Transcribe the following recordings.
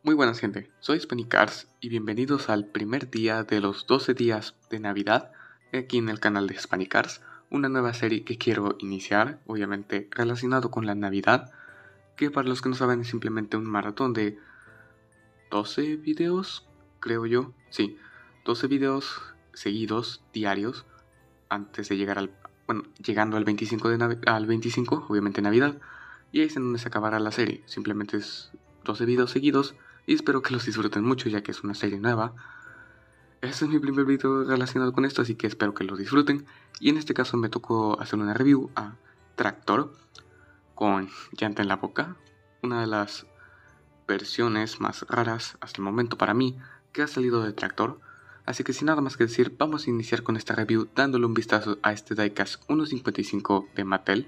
Muy buenas gente, soy Spanicars y bienvenidos al primer día de los 12 días de Navidad aquí en el canal de Spanicars, una nueva serie que quiero iniciar, obviamente relacionado con la Navidad, que para los que no saben es simplemente un maratón de 12 videos, creo yo, sí, 12 videos seguidos, diarios, antes de llegar llegando al 25 al 25, obviamente Navidad, y ahí es en donde se acabará la serie. Simplemente es 12 videos seguidos y espero que los disfruten mucho ya que es una serie nueva. Este es mi primer video relacionado con esto, así que espero que lo disfruten. Y en este caso me tocó hacer una review a Tractor con llanta en la boca, una de las versiones más raras hasta el momento para mí que ha salido de Tractor. Así que sin nada más que decir, vamos a iniciar con esta review dándole un vistazo a este Diecast 1.55 de Mattel.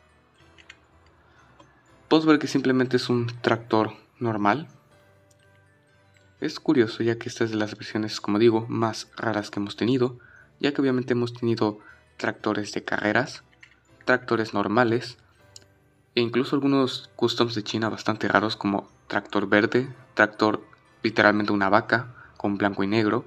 Podemos ver que simplemente es un tractor normal. Es curioso ya que esta es de las versiones, como digo, más raras que hemos tenido, ya que obviamente hemos tenido tractores de carreras, tractores normales, e incluso algunos customs de China bastante raros como tractor verde, tractor literalmente una vaca con blanco y negro.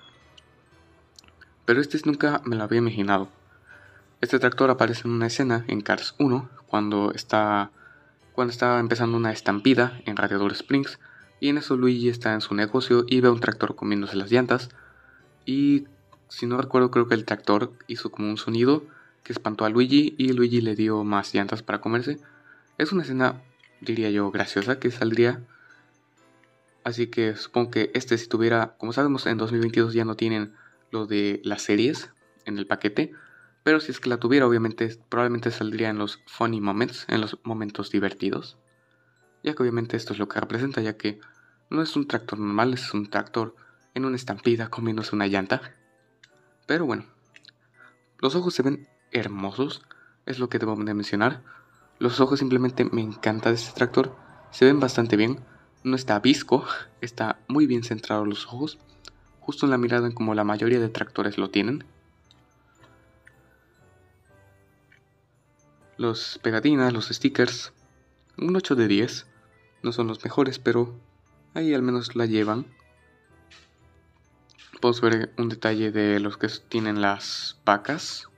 Pero este nunca me lo había imaginado. Este tractor aparece en una escena en Cars 1 cuando está empezando una estampida en Radiador Springs, y en eso Luigi está en su negocio y ve a un tractor comiéndose las llantas, y si no recuerdo creo que el tractor hizo como un sonido que espantó a Luigi y Luigi le dio más llantas para comerse. Es una escena, diría yo, graciosa que saldría, así que supongo que si tuviera, como sabemos en 2022 ya no tienen lo de las series en el paquete, pero si es que la tuviera obviamente probablemente saldría en los funny moments, en los momentos divertidos, ya que obviamente esto es lo que representa, ya que no es un tractor normal, es un tractor en una estampida comiéndose una llanta. Pero bueno, los ojos se ven hermosos, es lo que debo de mencionar. Los ojos simplemente me encanta de este tractor, se ven bastante bien, no está visco, está muy bien centrado los ojos, justo en la mirada como la mayoría de tractores lo tienen. Los pegatinas, los stickers, un 8 de 10, no son los mejores, pero ahí al menos la llevan. Podemos ver un detalle de los que tienen las vacas,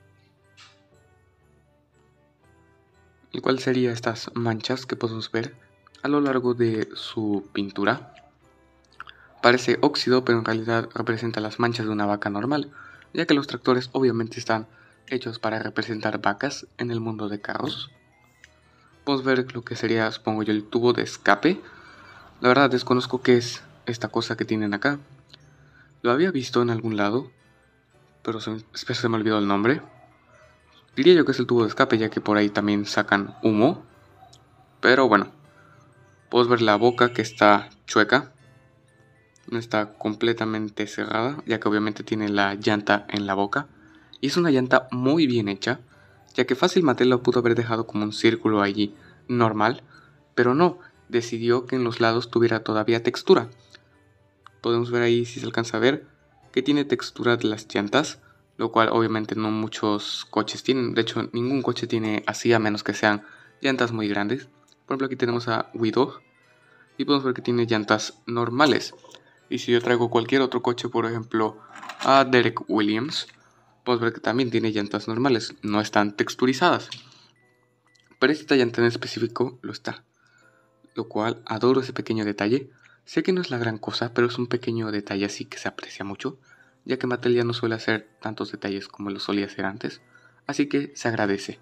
el cual sería estas manchas que podemos ver a lo largo de su pintura. Parece óxido, pero en realidad representa las manchas de una vaca normal, ya que los tractores obviamente están hechos para representar vacas en el mundo de carros. Podemos ver lo que sería, supongo yo, el tubo de escape. La verdad desconozco qué es esta cosa que tienen acá. Lo había visto en algún lado, pero se me olvidó el nombre. Diría yo que es el tubo de escape, ya que por ahí también sacan humo. Pero bueno, podemos ver la boca que está chueca. No está completamente cerrada, ya que obviamente tiene la llanta en la boca. Y es una llanta muy bien hecha, ya que fácil Mattel lo pudo haber dejado como un círculo allí normal, pero no, decidió que en los lados tuviera todavía textura. Podemos ver ahí, si se alcanza a ver, que tiene textura de las llantas, lo cual obviamente no muchos coches tienen. De hecho, ningún coche tiene así, a menos que sean llantas muy grandes. Por ejemplo, aquí tenemos a Widow y podemos ver que tiene llantas normales. Y si yo traigo cualquier otro coche, por ejemplo a Derek Williams, podemos ver que también tiene llantas normales, no están texturizadas. Pero esta llanta en específico lo está, lo cual adoro ese pequeño detalle. Sé que no es la gran cosa, pero es un pequeño detalle así que se aprecia mucho, ya que Mattel ya no suele hacer tantos detalles como lo solía hacer antes, así que se agradece.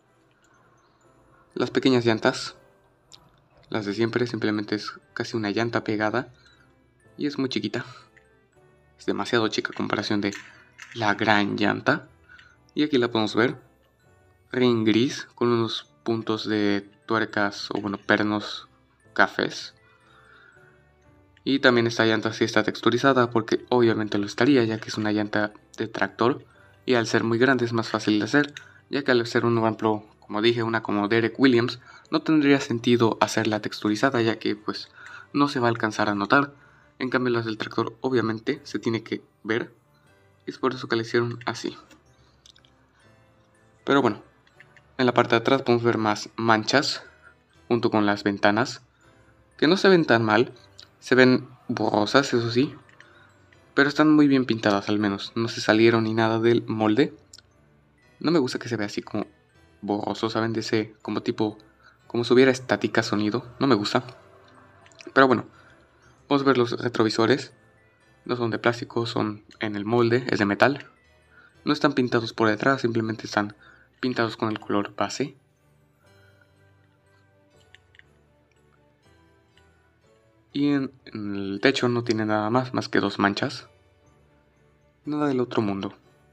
Las pequeñas llantas, las de siempre, simplemente es casi una llanta pegada y es muy chiquita. Es demasiado chica a comparación de la gran llanta. Y aquí la podemos ver, ring gris con unos puntos de tuercas o bueno, pernos cafés. Y también esta llanta sí está texturizada porque obviamente lo estaría, ya que es una llanta de tractor y al ser muy grande es más fácil de hacer, ya que al ser un ejemplo, como dije, una como Derek Williams, no tendría sentido hacerla texturizada, ya que pues no se va a alcanzar a notar. En cambio las del tractor obviamente se tiene que ver, y es por eso que la hicieron así. Pero bueno, en la parte de atrás podemos ver más manchas junto con las ventanas, que no se ven tan mal. Se ven borrosas, eso sí, pero están muy bien pintadas al menos. No se salieron ni nada del molde. No me gusta que se vea así como borroso, ¿saben? De ese como tipo, como si hubiera estática sonido. No me gusta. Pero bueno, vamos a ver los retrovisores. No son de plástico, son en el molde, es de metal. No están pintados por detrás, simplemente están pintados con el color base. Y en el techo no tiene nada más que 2 manchas. Nada del otro mundo.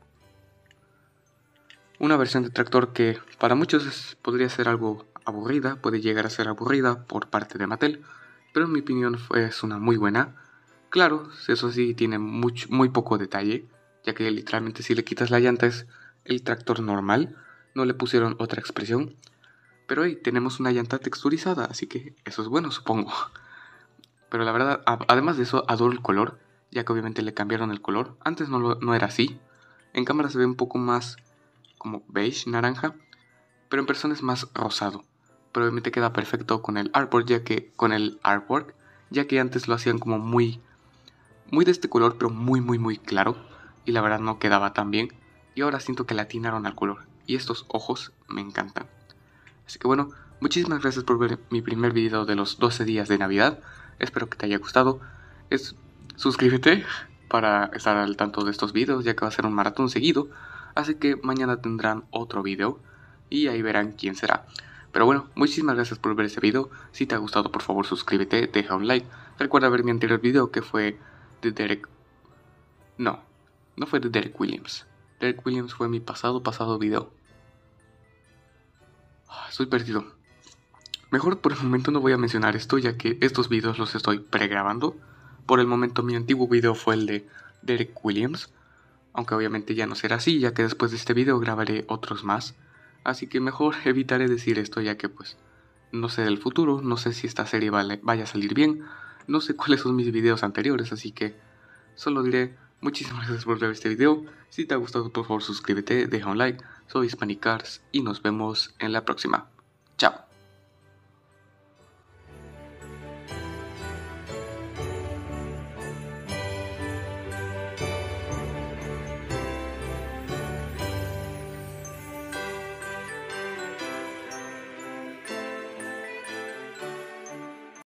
Una versión de tractor que para muchos podría ser algo aburrida, puede llegar a ser aburrida por parte de Mattel, pero en mi opinión es una muy buena. Claro, eso sí tiene muy poco detalle, ya que literalmente si le quitas la llanta es el tractor normal, no le pusieron otra expresión. Pero ahí tenemos una llanta texturizada, así que eso es bueno, supongo. Pero la verdad, además de eso, adoro el color, ya que obviamente le cambiaron el color. Antes no era así. En cámara se ve un poco más como beige, naranja, pero en persona es más rosado. Pero obviamente queda perfecto con el artwork, ya que antes lo hacían como muy de este color, pero muy claro, y la verdad no quedaba tan bien. Y ahora siento que le atinaron al color, y estos ojos me encantan. Así que bueno, muchísimas gracias por ver mi primer video de los 12 días de Navidad. Espero que te haya gustado. Suscríbete para estar al tanto de estos videos, ya que va a ser un maratón seguido. Así que mañana tendrán otro video y ahí verán quién será. Pero bueno, muchísimas gracias por ver este video. Si te ha gustado, por favor suscríbete, deja un like. Recuerda ver mi anterior video que fue de Derek... No fue de Derek Williams. Derek Williams fue mi pasado video. Estoy perdido. Mejor por el momento no voy a mencionar esto, ya que estos videos los estoy pregrabando. Por el momento mi antiguo video fue el de Derek Williams, aunque obviamente ya no será así, ya que después de este video grabaré otros más. Así que mejor evitaré decir esto, ya que pues no sé del futuro, no sé si esta serie vaya a salir bien, no sé cuáles son mis videos anteriores, así que solo diré muchísimas gracias por ver este video. Si te ha gustado, por favor suscríbete, deja un like. Soy Hispanic Cars y nos vemos en la próxima. Chao.